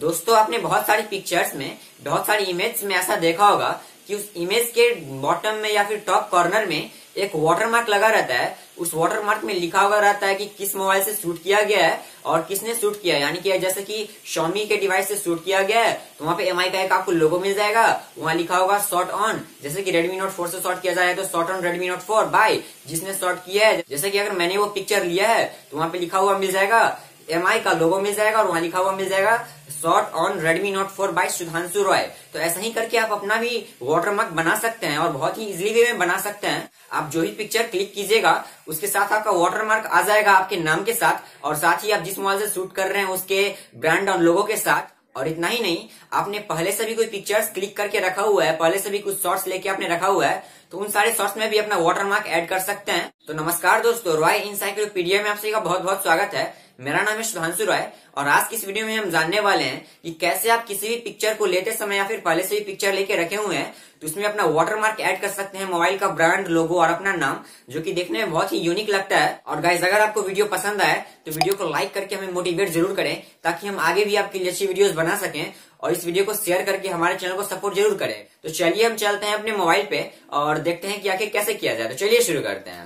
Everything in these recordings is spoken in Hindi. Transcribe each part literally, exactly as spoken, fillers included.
दोस्तों आपने बहुत सारी पिक्चर्स में, बहुत सारी इमेज में ऐसा देखा होगा कि उस इमेज के बॉटम में या फिर टॉप कॉर्नर में एक वाटरमार्क लगा रहता है। उस वाटरमार्क में लिखा हुआ रहता है कि किस मोबाइल से शूट किया गया है और किसने शूट किया है। यानी कि जैसे कि Xiaomi के डिवाइस से शूट किया गया है तो वहाँ पे एम आई का एक आपको लोगो मिल जाएगा, वहाँ लिखा होगा शॉट ऑन। जैसे कि Redmi Note फोर से शॉट किया जाए तो shot on Redmi Note four by जिसने शॉट किया है। जैसे कि अगर मैंने वो पिक्चर लिया है तो वहाँ पे लिखा हुआ मिल जाएगा, एम आई का लोगो मिल जाएगा और वहाँ लिखा हुआ मिल जाएगा shot on Redmi Note four by Sudhanshu Roy. तो ऐसा ही करके आप अपना भी वाटरमार्क बना सकते हैं और बहुत ही इजीली वे में बना सकते हैं। आप जो ही पिक्चर क्लिक कीजिएगा उसके साथ आपका वाटरमार्क आ जाएगा आपके नाम के साथ, और साथ ही आप जिस मोबाइल से शूट कर रहे हैं उसके ब्रांड और लोगो के साथ। और इतना ही नहीं, आपने पहले से भी कोई पिक्चर्स क्लिक करके रखा हुआ है, पहले से भी कुछ शॉट्स लेके आपने रखा हुआ है, तो उन सारे शॉट्स में भी अपना वाटरमार्क ऐड कर सकते हैं। तो नमस्कार दोस्तों, रॉय इनसाइक्लोपीडिया में आप सभी का बहुत बहुत स्वागत है। मेरा नाम है सुधांशु रॉय और आज की इस वीडियो में हम जानने वाले हैं कि कैसे आप किसी भी पिक्चर को लेते समय या फिर पहले से भी पिक्चर लेके रखे हुए हैं तो उसमें अपना वाटरमार्क ऐड कर सकते हैं, मोबाइल का ब्रांड, लोगो और अपना नाम, जो कि देखने में बहुत ही यूनिक लगता है। और गाइस, अगर आपको वीडियो पसंद आए तो वीडियो को लाइक करके हमें मोटिवेट जरूर करें ताकि हम आगे भी आपके लिए अच्छी वीडियोस बना सकें, और इस वीडियो को शेयर करके हमारे चैनल को सपोर्ट जरूर करें। तो चलिए हम चलते हैं अपने मोबाइल पे और देखते हैं कि आखिर कैसे किया जाए। तो चलिए शुरू करते हैं।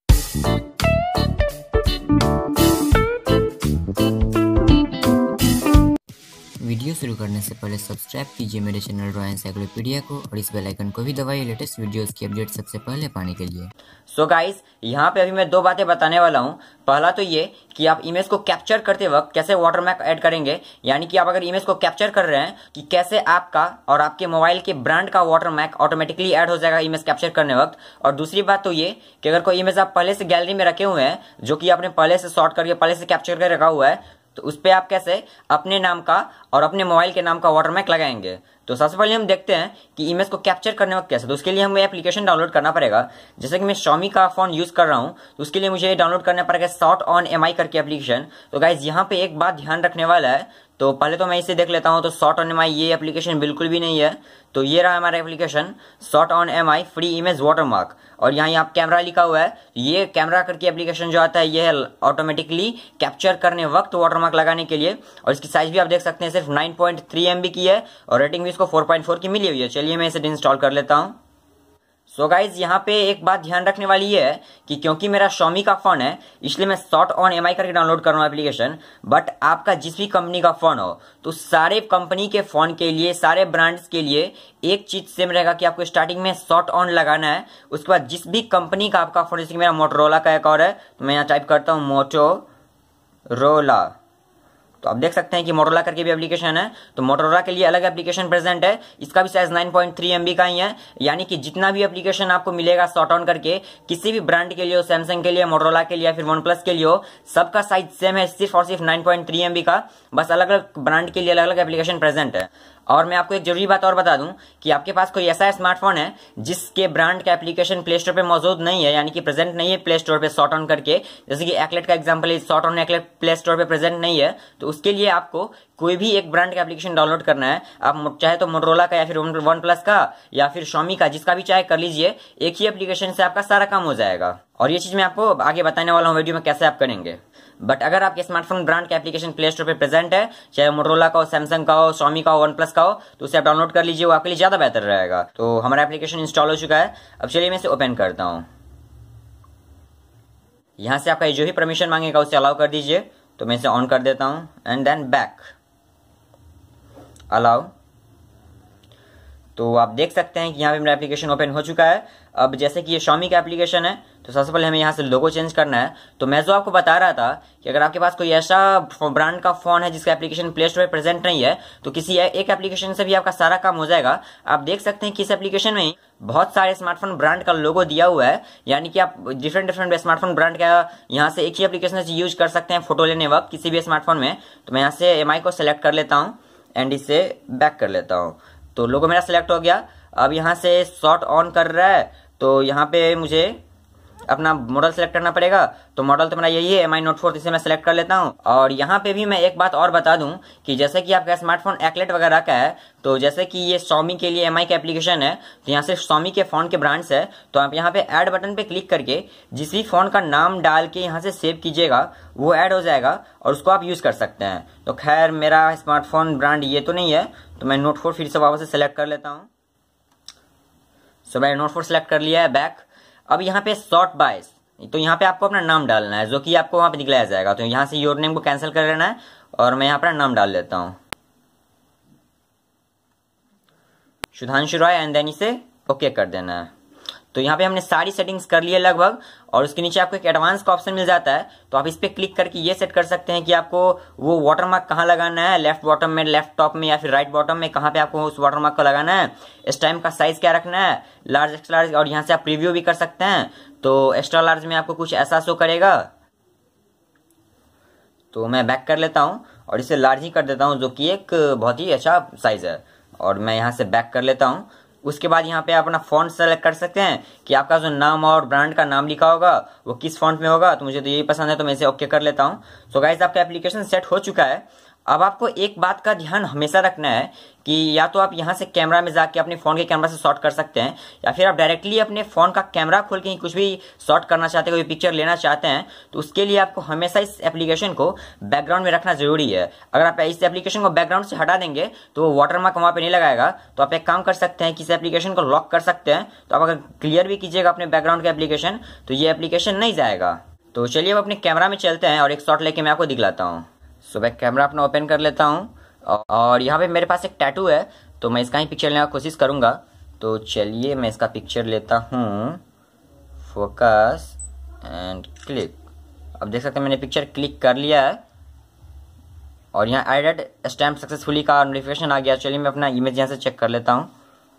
वीडियो शुरू करने से पहले सब्सक्राइब कीजिए मेरे चैनल रॉय एनसाइक्लोपीडिया को और इस बेल आइकन को भी दबाइए लेटेस्ट वीडियोस की अपडेट सबसे पहले पाने के लिए। सो so गाइस, यहाँ पे अभी मैं दो बातें बताने वाला हूँ। पहला तो ये कि आप इमेज को कैप्चर करते वक्त कैसे वाटरमार्क ऐड करेंगे, यानी कि आप अगर इमेज को कैप्चर कर रहे हैं कि कैसे आपका और आपके मोबाइल के ब्रांड का वाटरमार्क ऑटोमेटिकली ऐड हो जाएगा इमेज कैप्चर करने वक्त। और दूसरी बात तो ये कि अगर कोई इमेज आप पहले से गैलरी में रखे हुए हैं, जो कि आपने पहले से शॉट करके पहले से कैप्चर कर रखा हुआ है, तो उस पे आप कैसे अपने नाम का और अपने मोबाइल के नाम का वाटरमार्क लगाएंगे। तो सबसे पहले हम देखते हैं कि इमेज को कैप्चर करने वक्त कैसे। तो उसके लिए हमें एप्लीकेशन डाउनलोड करना पड़ेगा। जैसे कि मैं Xiaomi का फोन यूज कर रहा हूं तो उसके लिए मुझे डाउनलोड करना पड़ेगा शॉट ऑन एम आई करके एप्लीकेशन। तो गाइज, यहाँ पे एक बात ध्यान रखने वाला है, तो पहले तो मैं इसे देख लेता हूं। तो शॉट ऑन एम आई ये एप्लीकेशन बिल्कुल भी नहीं है। तो ये रहा हमारा application shot on M I free image watermark, और यहाँ यहाँ कैमरा लिखा हुआ है। ये कैमरा करके एप्लीकेशन जो आता है ये है ऑटोमेटिकली कैप्चर करने वक्त वाटरमार्क लगाने के लिए। और इसकी साइज भी आप देख सकते हैं सिर्फ nine point three M B की है और रेटिंग भी इसको फोर पॉइंट फोर की मिली हुई है। चलिए मैं इसे इंस्टॉल कर लेता हूँ। सो गाइज, यहाँ पे एक बात ध्यान रखने वाली ये है कि क्योंकि मेरा Xiaomi का फोन है इसलिए मैं शॉट ऑन एम आई करके डाउनलोड कर रहा हूँ एप्लीकेशन। बट आपका जिस भी कंपनी का फोन हो तो सारे कंपनी के फोन के लिए, सारे ब्रांड्स के लिए एक चीज सेम रहेगा कि आपको स्टार्टिंग में शॉट ऑन लगाना है। उसके बाद जिस भी कंपनी का आपका फोन, जैसे कि मेरा मोटोरोला का एक और है, तो मैं यहाँ टाइप करता हूँ मोटोरोला। तो आप देख सकते हैं कि मोटोरोला करके भी एप्लीकेशन है। तो मोटोरोला के लिए अलग एप्लीकेशन प्रेजेंट है, इसका भी size nine point three M B का ही है। यानी कि जितना भी एप्लीकेशन आपको मिलेगा शॉट ऑन करके किसी भी ब्रांड के लिए हो, सैमसंग के लिए, मोटोरोला के लिए या फिर वन प्लस के लिए हो, सबका साइज सेम है, सिर्फ और सिर्फ nine point three M B का। बस अलग अलग ब्रांड के लिए अलग अलग एप्लीकेशन प्रेजेंट है। और मैं आपको एक जरूरी बात और बता दूं कि आपके पास कोई ऐसा स्मार्टफोन है जिसके ब्रांड का एप्लीकेशन प्ले स्टोर पे मौजूद नहीं है, यानी कि प्रेजेंट नहीं है प्ले स्टोर पे शॉट ऑन करके, जैसे कि एक्लेट का एग्जांपल है, शॉट ऑन एक्लेट प्ले स्टोर पे प्रेजेंट नहीं है, तो उसके लिए आपको कोई भी एक ब्रांड का एप्लीकेशन डाउनलोड करना है। आप चाहे तो मोटोरोला का या फिर वन प्लस का या फिर Xiaomi का, जिसका भी चाहे कर लीजिए। एक ही एप्लीकेशन से आपका सारा काम हो जाएगा। और ये चीज मैं आपको आगे बताने वाला हूँ वीडियो में कैसे आप करेंगे। बट अगर आपके स्मार्टफोन ब्रांड का एप्लीकेशन प्ले स्टोर पे प्रेजेंट है, चाहे मोटोरोला का हो, सैमसंग का हो, Xiaomi का हो, वन प्लस का हो, तो उसे आप डाउनलोड कर लीजिए, वो आपके लिए ज्यादा बेहतर रहेगा। तो हमारा एप्लीकेशन इंस्टॉल हो चुका है। अब चलिए मैं इसे ओपन करता हूँ। यहां से आपका जो भी परमिशन मांगेगा उसे अलाउ कर दीजिए। तो मैं इसे ऑन कर देता हूँ एंड देन बैक अलाउ। तो आप देख सकते हैं कि यहाँ पे मेरा एप्लीकेशन ओपन हो चुका है। अब जैसे कि ये Xiaomi का एप्लीकेशन है तो सबसे पहले हमें यहाँ से लोगो चेंज करना है। तो मैं जो आपको बता रहा था कि अगर आपके पास कोई ऐसा ब्रांड का फोन है जिसका एप्लीकेशन प्ले स्टोर पे प्रेजेंट नहीं है तो किसी एक एप्लीकेशन से भी आपका सारा काम हो जाएगा। आप देख सकते हैं कि इस एप्लीकेशन में बहुत सारे स्मार्टफोन ब्रांड का लोगो दिया हुआ है, यानी कि आप डिफरेंट डिफरेंट स्मार्टफोन ब्रांड का यहाँ से एक ही एप्लीकेशन से यूज कर सकते हैं फोटो लेने वक्त किसी भी स्मार्टफोन में। तो मैं यहाँ से एम आई को सिलेक्ट कर लेता हूँ एंड इसे बैक कर लेता हूँ। तो लोगो मेरा सिलेक्ट हो गया। अब यहाँ से शॉट ऑन कर रहा है तो यहाँ पे मुझे अपना मॉडल सेलेक्ट करना पड़ेगा। तो मॉडल तो मेरा यही है एम आई नोट फोर, इसे मैं सेलेक्ट कर लेता हूँ। और यहाँ पे भी मैं एक बात और बता दूं कि जैसे कि आपका स्मार्टफोन एक्लेट वगैरह का है, तो जैसे कि ये Xiaomi के लिए एम आई का एप्लीकेशन है, तो यहाँ से Xiaomi के फोन के ब्रांड्स है, तो आप यहाँ पे ऐड बटन पे क्लिक करके जिस भी फोन का नाम डाल के यहाँ से सेव कीजिएगा वो ऐड हो जाएगा और उसको आप यूज कर सकते हैं। तो खैर मेरा स्मार्टफोन ब्रांड ये तो नहीं है, तो मैं नोट फोर फिर से वापस से सेलेक्ट कर लेता हूँ। सो मैंने नोट फोर सेलेक्ट कर लिया है, बैक। अब यहाँ पे सॉर्ट बाय, तो यहाँ पे आपको अपना नाम डालना है जो कि आपको वहां पे दिखलाया जाएगा। तो यहाँ से योर नेम को कैंसिल कर लेना है और मैं यहाँ पर नाम डाल लेता हूँ सुधांशु रॉय, एंड देन इसे ओके कर देना है। तो यहाँ पे हमने सारी सेटिंग्स कर ली है लगभग, और उसके नीचे आपको एक एडवांस का ऑप्शन मिल जाता है। तो आप इस पे क्लिक करके ये सेट कर सकते हैं कि आपको वो वाटरमार्क कहाँ लगाना है, लेफ्ट बॉटम में, लेफ्ट टॉप में या फिर राइट बॉटम में, कहाँ पे आपको उस वाटरमार्क को लगाना है। स्टैम्प का साइज क्या रखना है, लार्ज एक्स्ट्रा लार्ज, और यहाँ से आप प्रीव्यू भी कर सकते हैं। तो एक्स्ट्रा लार्ज में आपको कुछ ऐसा शो करेगा, तो मैं बैक कर लेता हूँ और इसे लार्ज ही कर देता हूँ जो कि एक बहुत ही अच्छा साइज है, और मैं यहाँ से बैक कर लेता हूँ। उसके बाद यहाँ पे आप अपना फॉन्ट सेलेक्ट कर सकते हैं कि आपका जो नाम और ब्रांड का नाम लिखा होगा वो किस फॉन्ट में होगा। तो मुझे तो यही पसंद है, तो मैं इसे ओके कर लेता हूँ। सो गाइस, आपका एप्लीकेशन सेट हो चुका है। अब आपको एक बात का ध्यान हमेशा रखना है कि या तो आप यहाँ से कैमरा में जाके अपने फोन के कैमरा से शॉट कर सकते हैं, या फिर आप डायरेक्टली अपने फोन का कैमरा खोल के ही कुछ भी शॉट करना चाहते हैं, कोई पिक्चर लेना चाहते हैं, तो उसके लिए आपको हमेशा इस एप्लीकेशन को बैकग्राउंड में रखना जरूरी है। अगर आप इस एप्लीकेशन को बैकग्राउंड से हटा देंगे तो वो वाटरमार्क वहां पे नहीं लगाएगा। तो आप एक काम कर सकते हैं कि इस एप्लीकेशन को लॉक कर सकते हैं। तो आप अगर क्लियर भी कीजिएगा अपने बैकग्राउंड का एप्लीकेशन, तो ये एप्लीकेशन नहीं जाएगा। तो चलिए अब अपने कैमरा में चलते हैं और एक शॉट लेके मैं आपको दिखलाता हूँ। सो मैं कैमरा अपना ओपन कर लेता हूँ, और यहाँ पे मेरे पास एक टैटू है, तो मैं इसका ही पिक्चर लेने की कोशिश करूँगा। तो चलिए मैं इसका पिक्चर लेता हूँ, फोकस एंड क्लिक। अब देख सकते हैं मैंने पिक्चर क्लिक कर लिया है, और यहाँ एडेड स्टैम्प सक्सेसफुली का नोटिफिकेशन आ गया। चलिए मैं अपना इमेज यहाँ से चेक कर लेता हूँ।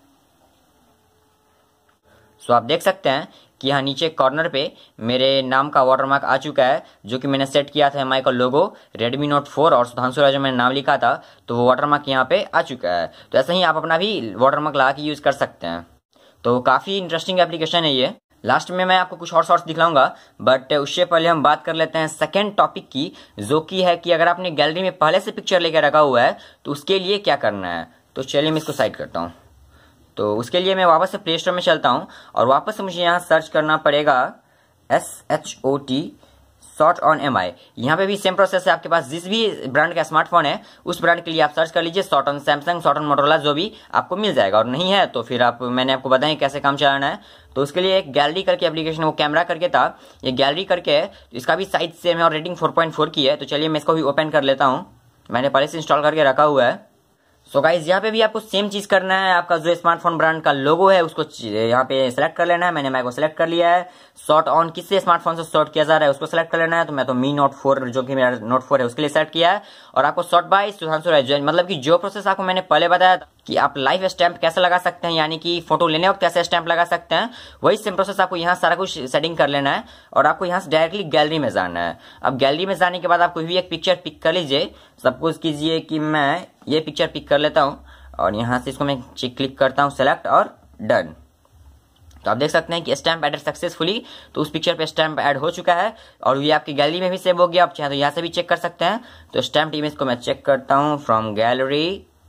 सो आप देख सकते हैं कि यहाँ नीचे कॉर्नर पे मेरे नाम का वाटरमार्क आ चुका है, जो कि मैंने सेट किया था एम आई का लोगो, रेडमी नोट फोर और सुधांशु राय जो मैंने नाम लिखा था, तो वो वाटरमार्क यहाँ पे आ चुका है। तो ऐसे ही आप अपना भी वाटरमार्क लगा के यूज कर सकते हैं। तो काफी इंटरेस्टिंग एप्लीकेशन है ये। लास्ट में मैं आपको कुछ और शॉर्ट्स दिखलाऊंगा, बट उससे पहले हम बात कर लेते हैं सेकेंड टॉपिक की, जो की है कि अगर आपने गैलरी में पहले से पिक्चर लेकर रखा हुआ है तो उसके लिए क्या करना है। तो चलिए मैं इसको साइड करता हूँ। तो उसके लिए मैं वापस से प्ले स्टोर में चलता हूँ, और वापस से मुझे यहाँ सर्च करना पड़ेगा S H O T shot on M I. यहाँ पे भी सेम प्रोसेस है। आपके पास जिस भी ब्रांड का स्मार्टफोन है उस ब्रांड के लिए आप सर्च कर लीजिए shot on Samsung, shot on Motorola, जो भी आपको मिल जाएगा। और नहीं है तो फिर आप मैंने आपको बताया कैसे काम चलाना है। तो उसके लिए एक गैलरी करके एप्लीकेशन, वो कैमरा करके था, ये गैलरी करके है। इसका भी साइज सेम है और रेटिंग फोर पॉइंट फोर की है। तो चलिए मैं इसको भी ओपन कर लेता हूँ, मैंने पहले से इंस्टॉल करके रखा हुआ है। सो गाइज, यहाँ पे भी आपको सेम चीज करना है। आपका जो स्मार्टफोन ब्रांड का लोगो है उसको यहाँ पे सेलेक्ट कर लेना है। मैंने मैं को सेलेक्ट कर लिया है। शॉट ऑन किससे स्मार्टफोन से शॉट किया जा रहा है उसको सेलेक्ट कर लेना है। तो मैं तो मी नोट फोर, जो कि मेरा नोट फोर है, उसके लिए सेलेक्ट किया है। और आपको शॉट बाय सुधांशु राय, मतलब कि जो प्रोसेस आपको मैंने पहले बताया कि आप लाइव स्टैंप कैसे लगा सकते हैं, यानी कि फोटो लेने वक्त कैसे स्टैंप लगा सकते हैं, वही सेम प्रोसेस आपको यहाँ सारा कुछ सेटिंग कर लेना है। और आपको यहाँ से डायरेक्टली गैलरी में जाना है। अब गैलरी में जाने के बाद आप कोई भी एक पिक्चर पिक कर लीजिए। सपोज कीजिए कि मैं ये पिक्चर पिक कर लेता हूँ, और यहाँ से इसको मैं क्लिक करता हूँ सेलेक्ट और डन। तो आप देख सकते हैं कि स्टैम्प एडेड सक्सेसफुली। तो उस पिक्चर पे स्टैम्प ऐड हो चुका है, और ये आपकी गैलरी में भी सेव हो गया। आप चाहे तो यहाँ से भी चेक कर सकते हैं। तो स्टैम्प इमेज को मैं चेक करता हूँ फ्रॉम गैलरी।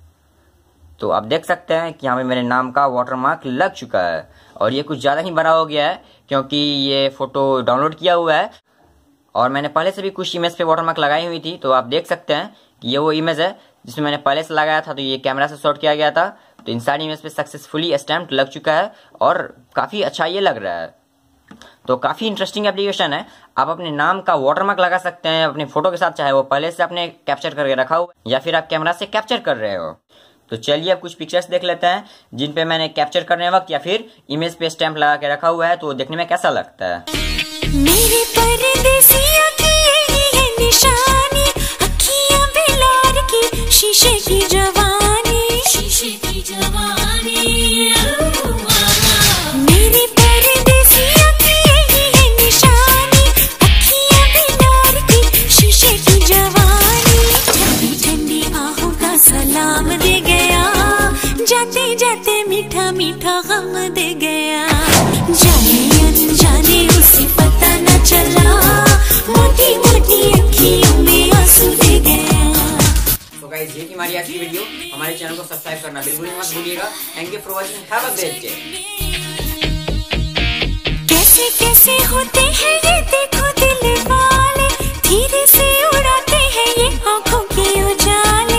तो आप देख सकते हैं कि यहाँ पे मेरे नाम का वाटरमार्क लग चुका है, और ये कुछ ज्यादा ही बड़ा हो गया है क्योंकि ये फोटो डाउनलोड किया हुआ है, और मैंने पहले से भी कुछ इमेज पे वाटरमार्क लगाई हुई थी। तो आप देख सकते हैं कि ये वो इमेज है जिसमें मैंने पहले से लगाया था। तो ये कैमरा से शॉट किया गया था। तो इन सारी इमेज पे सक्सेसफुली स्टैम्प लग चुका है, और काफी अच्छा ये लग रहा है। तो काफी इंटरेस्टिंग एप्लीकेशन है। आप अपने नाम का वाटरमार्क लगा सकते हैं अपने फोटो के साथ, चाहे वो पहले से आपने कैप्चर करके रखा हो या फिर आप कैमरा से कैप्चर कर रहे हो। तो चलिए अब कुछ पिक्चर्स देख लेते हैं जिन पे मैंने कैप्चर करने वक्त या फिर इमेज पे स्टैम्प लगा के रखा हुआ है। तो देखने में कैसा लगता है। मेरे परदेसिया की यही है निशानी, अखियां बिलार की शीशे की जवानी, शीशे की जवानी। मेरे परदेसिया की यही है निशानी, अखियां बिलार की शीशे की जवानी। ठंडी ठंडी आहों का सलाम दे गया, जाते जाते मीठा मीठा गम दे गया। जाने अनजाने उसी चला, मोटी मोटी अखियों में आंसू दे गया। तो गाइस ये थी हमारी आज की वीडियो। हमारे चैनल को सब्सक्राइब करना बिल्कुल मत भूलिएगा। Thank you for watching, have a great day. कैसे कैसे होते हैं ये देखो दिल वाले, धीरे से उड़ाते हैं ये आंखों की उजाले।